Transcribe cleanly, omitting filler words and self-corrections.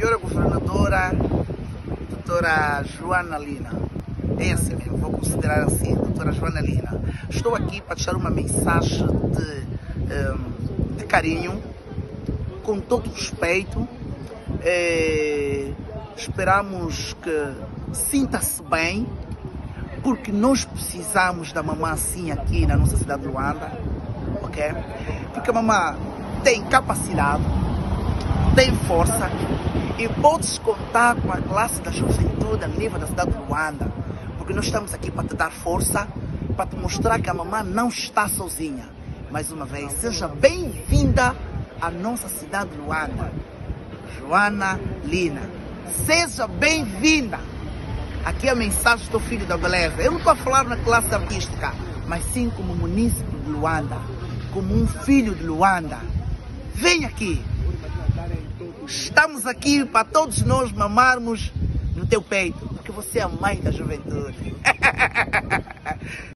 Senhora Governadora, doutora Joana Lina, é assim mesmo, vou considerar assim, doutora Joana Lina. Estou aqui para deixar uma mensagem de carinho, com todo respeito. Esperamos que sinta-se bem, porque nós precisamos da mamã assim aqui na nossa cidade de Luanda, ok? Porque a mamã tem capacidade, tem força e podes contar com a classe da juventude a nível da cidade de Luanda, porque nós estamos aqui para te dar força, para te mostrar que a mamã não está sozinha. Mais uma vez, seja bem-vinda à nossa cidade de Luanda, Joana Lina. Seja bem-vinda. Aqui é a mensagem do filho da beleza. Eu não estou a falar na classe artística, mas sim como munícipe de Luanda, como um filho de Luanda. Vem aqui. Estamos aqui para todos nós mamarmos no teu peito, porque você é a mãe da juventude.